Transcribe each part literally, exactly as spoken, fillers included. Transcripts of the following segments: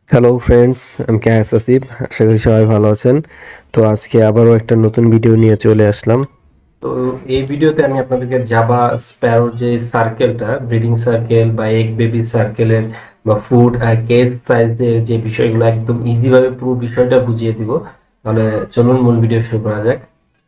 Hello friends, আমি কায়েস আসিফ। আশা করি সবাই ভালো আছেন। তো আজকে আবারও একটা নতুন ভিডিও নিয়ে চলে আসলাম। তো এই ভিডিওতে আমি আপনাদেরকে জাভা স্প্যারোর যে সার্কেলটা, ব্রিডিং সার্কেল বা এগ বেবি সার্কেলের বা ফুড কেস সাইজের যে বিষয়গুলো একদম ইজিভাবে পুরো বিষয়টা বুঝিয়ে দিব। তাহলে চলুন মূল ভিডিও শুরু করা যাক।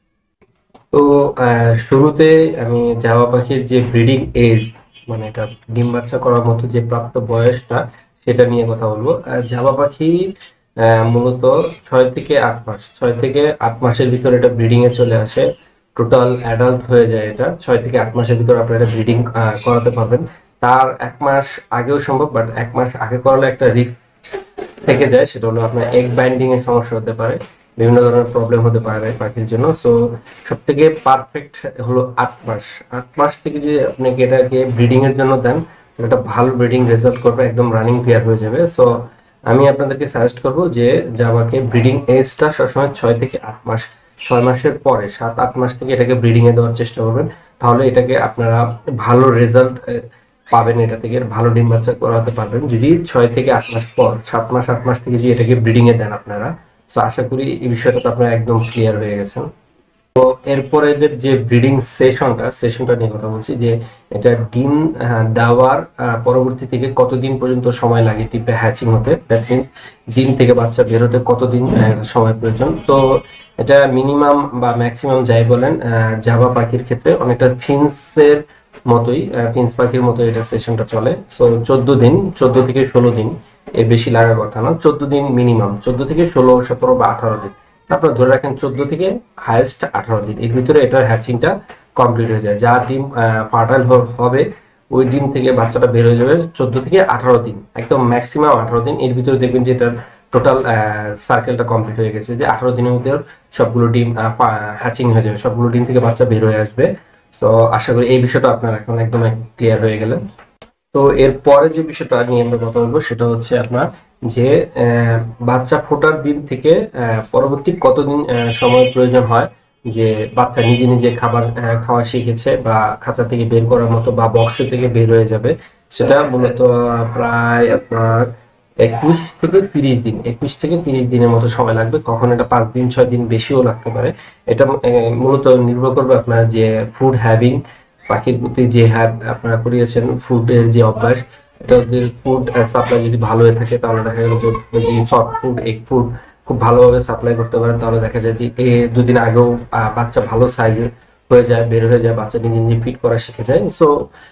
তো আহ, শুরুতে আমি জাভা পাখির যে ব্রিডিং এজ, মানে এটা ডিম বাচ্চা করার মতো যে প্রাপ্ত বয়সটা, সেটা নিয়ে কথা বলবো। আহ, জাভা পাখি আহ, মূলত ছয় থেকে আট মাস ছয় থেকে আট মাসের ভিতরে এটা ব্রিডিং এ চলে আসে। টোটাল অ্যাডাল্ট হয়ে যায় এটা ছয় থেকে আট মাসের ভিতরে আপনারা এটা ব্রিডিং করাতে পারবেন। তার এক মাস আগেও সম্ভব, বাট এক মাস আগে করালে একটা রিস্ক থেকে যায়, সেটা হলো আপনার এগ বাইন্ডিং এর সমস্যা হতে পারে, বিভিন্ন ধরনের প্রবলেম হতে পারে পাখির জন্য। সো সব থেকে পারফেক্ট হলো আট মাস। আট মাস থেকে যদি আপনি এটাকে ব্রিডিং এর জন্য দেন, তাহলে একটা ভালো ব্রিডিং রেজাল্ট করবে, একদম রানিং পেয়ার হয়ে যাবে। সো আমি আপনাদেরকে সাজেস্ট করবো যে জাভাকে ব্রিডিং এজটা সবসময় ছয় থেকে আট মাস। ছয় মাসের পরে সাত আট মাস থেকে এটাকে ব্রিডিং এ দেওয়ার চেষ্টা করবেন। তাহলে এটাকে আপনারা ভালো রেজাল্ট পাবেন, এটা থেকে ভালো ডিম বাচ্চা করাতে পারবেন যদি ছয় থেকে আট মাস পর, সাত মাস আট মাস থেকে যদি এটাকে ব্রিডিং এ দেন আপনারা। তো আশা করি এই বিষয়টা তো আপনারা একদম ক্লিয়ার হয়ে গেছেন। তো এরপরে এদের যে ব্রিডিং সেশনটা সেশনটা নিয়ে কথা বলছি, যে এটা ডিম আহ, দেওয়ার আহ, পরবর্তী থেকে কতদিন পর্যন্ত সময় লাগে টিপে হ্যাচিং হতে, দ্যাট মিনস ডিম থেকে বাচ্চা বের হতে কতদিন আহ, সময় প্রয়োজন। তো এটা মিনিমাম বা ম্যাক্সিমাম যাই বলেন, আহ, জাভা পাখির ক্ষেত্রে অনেকটা ফিন্সের মতোই, আহ, ফিন্স পাখির মতো এটা সেশনটা চলে। সো চোদ্দ দিন, চোদ্দ থেকে ষোলো দিন, এর বেশি লাগার কথা না। চোদ্দ দিন মিনিমাম, চোদ্দ থেকে ষোলো সতেরো বা আঠারো দিন, আপনার ধরে রাখেন চোদ্দ থেকে হাইয়েস্ট আঠারো দিন, এর ভিতরে এটার হ্যাচিংটা কমপ্লিট হয়ে যায়। যা ডিম ফার্টাইল হবে ওই ডিম থেকে বাচ্চাটা বের হয়ে যাবে চোদ্দ থেকে আঠারো দিন, একদম ম্যাক্সিমাম আঠারো দিন। এর ভিতরে দেখবেন যে এটার টোটাল সার্কেলটা কমপ্লিট হয়ে গেছে, যে আঠারো দিনের মধ্যে সবগুলো ডিম হ্যাচিং হয়ে যাবে, সবগুলো ডিম থেকে বাচ্চা বের হয়ে আসবে। তো আশা করি এই বিষয়টা আপনার এখন একদম ক্লিয়ার হয়ে গেলেন। তো এর পরে যে বিষয়টা নিয়ে আমরা কথা বলবো সেটা হচ্ছে আপনার যে আহ, বাচ্চা ফোটার দিন থেকে আহ, পরবর্তী কতদিন আহ, সময় প্রয়োজন হয় যে বাচ্চা নিজে নিজে খাবার আহ, খাওয়া শিখেছে বা খাঁচা থেকে বের করার মতো বা বক্সে থেকে বের হয়ে যাবে। সেটা মূলত আহ, প্রায় আপনার একুশ থেকে তিরিশ দিন, একুশ থেকে তিরিশ দিনের মতো সময় লাগবে। কখন এটা পাঁচ দিন ছয় দিন বেশিও লাগতে পারে। এটা আহ, মূলত নির্ভর করবে আপনার যে ফুড হ্যাভিং, পাখির প্রতি যে হ্যাব আপনারা করিয়েছেন, ফুডের যে অভ্যাস, এটা যদি ফুড সাপ্লাই যদি ভালো হয়ে থাকে তাহলে দেখা গেল যে সফট ফুড এগ ফুড খুব ভালোভাবে সাপ্লাই করতে পারেন, তাহলে দেখা যায় যে এ দুদিন আগেও আহ, বাচ্চা ভালো সাইজের হয়ে যায়, বের হয়ে যায়, বাচ্চা নিজে নিজে ফিট করা শিখে যায়। সো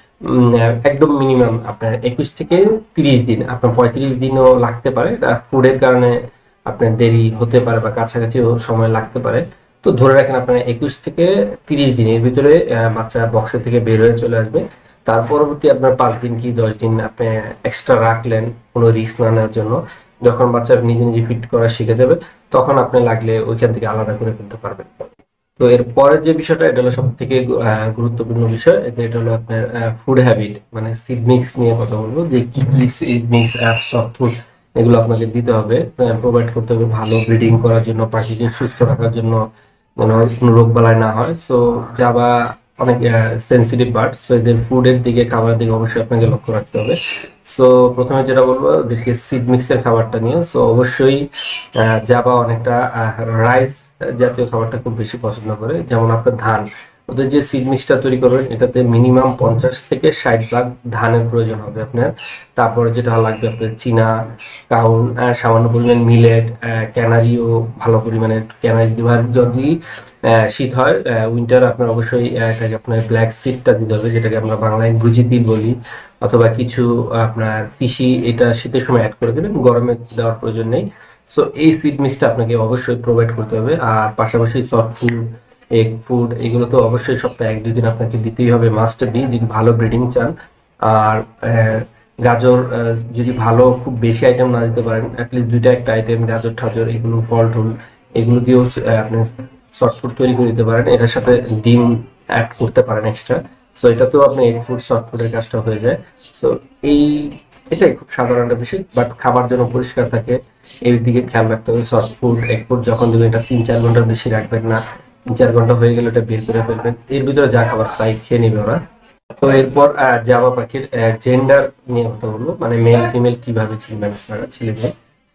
একদম মিনিমাম আপনার একুশ থেকে তিরিশ দিন, আপনার পঁয়ত্রিশ দিনও লাগতে পারে, এটা ফুডের কারণে আপনার দেরি হতে পারে বা কাছাকাছিও সময় লাগতে পারে। তো ধরে রাখেন আপনার একুশ থেকে তিরিশ দিনের ভিতরে আহ, বাচ্চা বক্সের থেকে বের হয়ে চলে আসবে। তার পরবর্তী আপনার পাঁচ দিন কি দশ দিন আপনি এক্সট্রা রাখলেন কোনো রিস্ক না নেওয়ার জন্য। যখন বাচ্চা নিজে নিজে ফিট করা শিখে যাবে, তখন আপনি লাগলে ওইখান থেকে আলাদা করে ফেলতে পারবেন। তো এর পরের যে বিষয়টা, এটা হলো সব থেকে গুরুত্বপূর্ণ বিষয়, এটা এটা হলো আপনার ফুড হ্যাবিট, মানে সিড মিক্স নিয়ে কথা বলবো, যে কি কি সিড মিক্স সফট ফুড এগুলো আপনাকে দিতে হবে, প্রোভাইড করতে হবে ভালো ব্রিডিং করার জন্য, পাখিকে সুস্থ রাখার জন্য, যেন কোনো রোগ বালাই না হয়। সো জাবা অনেক সেন্সিটিভ বার্ড, সো এদের ফুডের দিকে, খাবারের দিকে অবশ্যই আপনাকে লক্ষ্য রাখতে হবে। সো প্রথমে যেটা বলবো ওদেরকে সিড মিক্সের খাবারটা নিয়ে, সো অবশ্যই আহ, জাবা অনেকটা রাইস জাতীয় খাবারটা খুব বেশি পছন্দ করে, যেমন আপনার ধান। ওদের যে সিড মিক্সটা তৈরি করবেন এটাতে মিনিমাম পঞ্চাশ থেকে ষাট ভাগ ধানের প্রয়োজন হবে আপনার। তারপরে যেটা লাগবে আপনার চীনা কাউন, আহ, সামান্য পরিমাণ মিলেট, ক্যানারিও ভালো পরিমাণে ক্যানারি দিবার। যদি আহ, শীত হয়, উইন্টার, আপনার অবশ্যই আহ, এটাকে আপনার ব্ল্যাক সিডটা দিতে হবে, যেটাকে আমরা বাংলায় গুজিতি বলি, অথবা কিছু আপনার তিসি, এটা শীতের সময় অ্যাড করে দেবেন, গরমে দেওয়ার প্রয়োজন নেই। সো এই সিড মিক্সটা আপনাকে অবশ্যই প্রোভাইড করতে হবে। আর পাশাপাশি সফট ফুড, এগ ফুড, এগুলো তো অবশ্যই সপ্তাহে এক দুই দিন আপনাকে দিতেই হবে, মাস্ট বি, যদি ভালো ব্রিডিং চান। আর আহ, গাজর, আহ, যদি ভালো খুব বেশি আইটেম না দিতে পারেন, অ্যাটলিস্ট দুইটা একটা আইটেম গাজর ঠাজর এগুলো, ফল টুল, এগুলো দিয়েও আহ, আপনি সফট ফুড তৈরি করে দিতে পারেন। এটার সাথে ডিম অ্যাড করতে পারেন এক্সট্রা। সো এটা তো আপনি এগ ফুড সফট ফুডের কাজটা হয়ে যায়। সো এই এটাই খুব সাধারণ একটা বিষয়, বাট খাবার যেন পরিষ্কার থাকে এর দিকে খেয়াল রাখতে হবে। সফট ফুড এগ ফুড যখন দেবেন, এটা তিন চার ঘন্টার বেশি রাখবেন না, তিন চার ঘন্টা হয়ে গেলে এটা বের করে ফেলবেন, এর ভিতরে যা খাবার তাই খেয়ে নেবে ওরা। তো এরপর জাভা পাখির জেন্ডার নিয়ে কথা বলবো, মানে মেল ফিমেল কিভাবে চিনবেন আপনারা, ছেলে মেয়ে।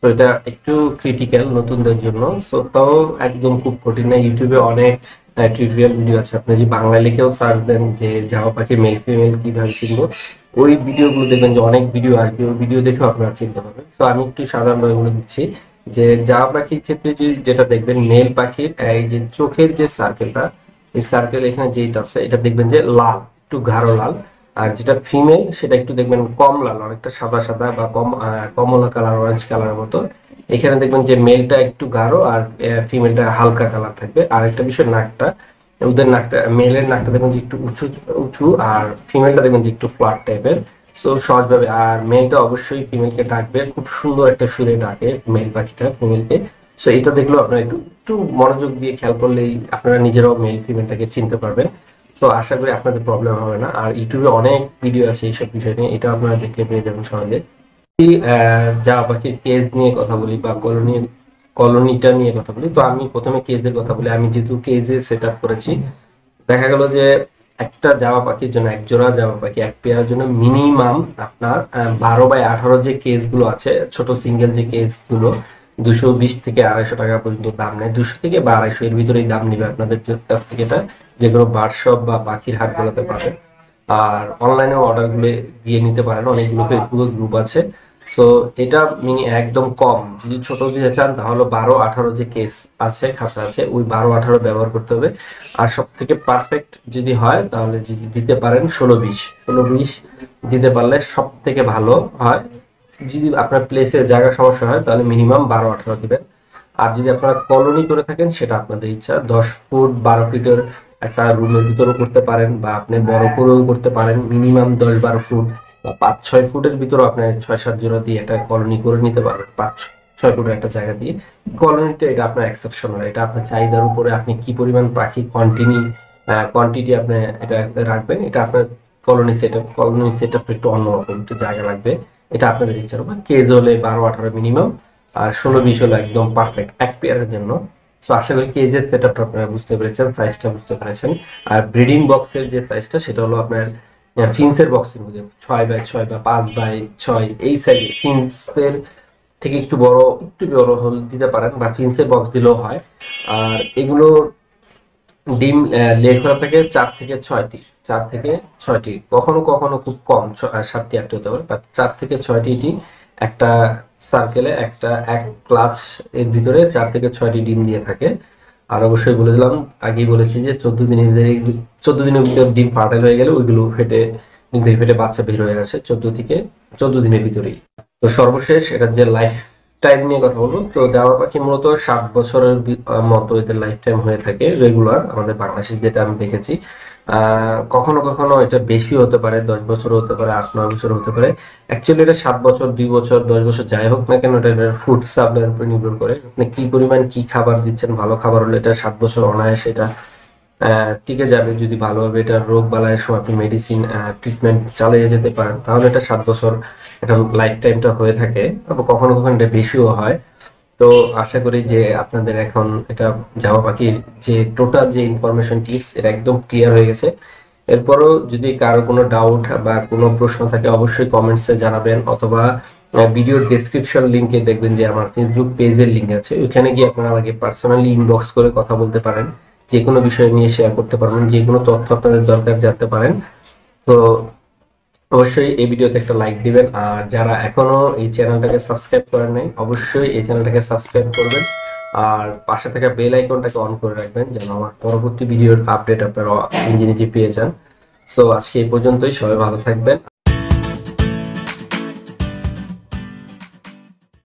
তো এটা একটু ক্রিটিক্যাল নতুনদের জন্য। সো তাও একদম খুব কঠিন না, ইউটিউবে অনেক টিউটোরিয়াল ভিডিও আছে। আপনি যদি বাংলা লিখেও সার্চ দেন যে জাভা পাখি মেল ফিমেল কিভাবে চিনবো, ওই ভিডিওগুলো দেখবেন যে অনেক ভিডিও আসবে, ওই ভিডিও দেখেও আপনারা চিনতে পারবেন। তো আমি একটু সাধারণভাবে বলে দিচ্ছি যে জাভা পাখির ক্ষেত্রে যেটা দেখবেন, মেল পাখির এই যে চোখের যে সার্কেলটা, এই সার্কেল এখানে যেটা আছে এটা দেখবেন যে লাল, একটু গাঢ় লাল। আর যেটা ফিমেল সেটা একটু দেখবেন কম লাল, অনেকটা সাদা সাদা বা কম কমলা কালার, অরেঞ্জ কালারের মতো। এখানে দেখবেন যে মেলটা একটু গাঢ় আর ফিমেলটা হালকা কালার থাকবে। আর একটা বিষয় নাকটা, ওদের নাকটা, মেলের নাকটা দেখবেন যে একটু উঁচু উঁচু আর ফিমেলটা দেখবেন যে একটু ফ্ল্যাট টাইপের। সো সহজভাবে, আর মেলটা অবশ্যই ফিমেলকে ডাকবে, খুব সুন্দর একটা সুরে ডাকে মেল পাখিটা ফিমেলকে। সো এটা দেখলেও আপনারা একটু একটু মনোযোগ দিয়ে খেয়াল করলেই আপনারা নিজেরাও মেল ফিমেলটাকে চিনতে পারবেন। তো আশা করি আপনাদের প্রবলেম হবে না। আর ইউটিউবে অনেক ভিডিও আছে এইসব বিষয় নিয়ে, এটা আপনারা দেখতে পেয়ে যাবেন সহজে। জাভা পাখির কেজ নিয়ে কথা বলি বা কলোনি কলোনিটা নিয়ে কথা বলি, তো আমি প্রথমে কেজের কথা বলি। আমি যেহেতু কেজে সেট আপ করেছি, দেখা গেল যে একটা জাভা পাখির জন্য, এক জোড়া জাভা পাখি এক পেয়ারের জন্য মিনিমাম আপনার বারো বাই আঠারো যে কেজ গুলো আছে, ছোট সিঙ্গেল যে কেজ গুলো, দুশো বিশ থেকে আড়াইশো টাকা পর্যন্ত দাম নেয়। দুশো থেকে বা আড়াইশো এর ভিতরেই দাম নিবে আপনাদের কাছ থেকে। এটা যেগুলো বার্ডশপ বা পাখির হাট গুলোতে পাবেন। আর অনলাইনে অর্ডার গুলো দিয়ে নিতে পারেন, অনেকগুলো ফেসবুক গ্রুপ আছে। সো এটা মিনি একদম কম, যদি ছোট দিতে চান তাহলে বারো আঠারো যে কেস আছে, খাঁচা আছে, ওই বারো আঠারো ব্যবহার করতে হবে। আর সব থেকে পারফেক্ট যদি হয় তাহলে যদি দিতে পারেন ষোলো বিশ, ষোলো বিশ দিতে পারলে সব থেকে ভালো হয়। যদি আপনার প্লেসের জায়গা সমস্যা হয় তাহলে মিনিমাম বারো আঠারো দিবেন। আর যদি আপনারা কলোনি করে থাকেন সেটা আপনাদের ইচ্ছা, দশ ফুট বারো ফিটের একটা রুমের ভিতরেও করতে পারেন বা আপনি বড় করেও করতে পারেন। মিনিমাম দশ বারো ফুট বা পাঁচ ছয় ফুটের ভিতরে আপনার ছয় সাত জোড়া দিয়ে একটা কলোনি করে নিতে পারবেন, পাঁচ ছয় ফুটের একটা জায়গা দিয়ে। কলোনিটা এটা আপনার এক্সেপশনাল, এটা আপনার চাহিদার উপরে আপনি কি পরিমাণ পাখি কন্টিনিউ কোয়ান্টিটি আপনি এটা রাখবেন, এটা আপনার colony set up. Colony set up একটু অন্যরকম, একটু জায়গা লাগবে, এটা আপনাদের ইচ্ছার উপর। কেজ হলে বারো আঠারো মিনিমাম, আর ষোলো বিশ হলো একদম পারফেক্ট এক পেয়ারের জন্য। সো আশা করি কেজের সেট আপটা আপনারা বুঝতে পেরেছেন, সাইজটা বুঝতে পেরেছেন। আর ব্রিডিং বক্সের যে সাইজটা সেটা হলো আপনার ফিন্সের বক্সের মধ্যে ছয় বাই ছয় বা পাঁচ বাই ছয় এই সাইজে, ফিন্সের থেকে একটু বড়, একটু বড় হল দিতে পারেন বা ফিন্সের বক্স দিলেও হয়। আর এগুলো ডিম লেগ করা থাকে চার থেকে ছয়টি, চার থেকে ছয়টি, কখনো কখনো খুব কম সাতটি আটটি হতে পারে, বাট চার থেকে ছয়টি এটি একটা সার্কেলে, একটা এক ক্লাচ এর ভিতরে চার থেকে ছয়টি ডিম দিয়ে থাকে। আর অবশ্যই বলে দিলাম, আগেই বলেছি যে চোদ্দ দিনের ভিতরে, চোদ্দ দিনের ভিতরে ডিম ফার্টাইল হয়ে গেলে ওইগুলো ফেটে, ডিম থেকে ফেটে বাচ্চা বের হয়ে গেছে চোদ্দ থেকে চোদ্দ দিনের ভিতরেই। তো সর্বশেষ এটার যে লাইফ টাইম নিয়ে কথা বলবো, তো জাভা পাখি মূলত সাত বছরের মতো এদের লাইফ টাইম হয়ে থাকে রেগুলার, আমাদের বাংলাদেশে যেটা আমি দেখেছি। আহ কখনো কখনো এটা বেশি হতে পারে, দশ বছর হতে পারে, আট নয় বছর হতে পারে। অ্যাকচুয়ালি এটা সাত বছর, দুই বছর, দশ বছর যাই হোক না কেন, এটা ফুড সাপ্লাইয়ের উপর নির্ভর করে। আপনি কি পরিমাণ কি খাবার দিচ্ছেন, ভালো খাবার হলে এটা সাত বছর অনায়াসে এটা টিকে যাবে। যদি ভালোভাবে এটা রোগ বালাইয়ের সময় আপনি মেডিসিন ট্রিটমেন্ট চালিয়ে যেতে পারেন তাহলে এটা সাত বছর এটা লাইফ টাইমটা হয়ে থাকে। আবার কখনো কখনো এটা বেশিও হয়। তো আশা করি যে আপনাদের এখন এটা জাভা পাখির যে টোটাল যে ইনফরমেশন টিপস এটা একদম ক্লিয়ার হয়ে গেছে। এরপরও যদি কারো কোনো ডাউট বা কোনো প্রশ্ন থাকে অবশ্যই কমেন্টসে জানাবেন, অথবা ভিডিওর ডেসক্রিপশন লিঙ্কে দেখবেন যে আমার ফেসবুক পেজের লিঙ্ক আছে, ওইখানে গিয়ে আপনারা আমাকে পার্সোনালি ইনবক্স করে কথা বলতে পারেন, যে কোনো বিষয় নিয়ে শেয়ার করতে পারবেন, যে কোনো তথ্য আপনাদের দরকার জানতে পারেন। তো অবশ্যই এই ভিডিওতে একটা লাইক দিবেন। আর যারা এখনো এই চ্যানেলটাকে সাবস্ক্রাইব করেন নাই অবশ্যই এই চ্যানেলটাকে সাবস্ক্রাইব করবেন, আর পাশে থাকা বেল আইকনটাকে অন করে রাখবেন যেন আমার পরবর্তী ভিডিওর আপডেট আপনারা নিজে নিজে পেয়ে যান। সো আজকে এই পর্যন্তই, সবাই ভালো থাকবেন।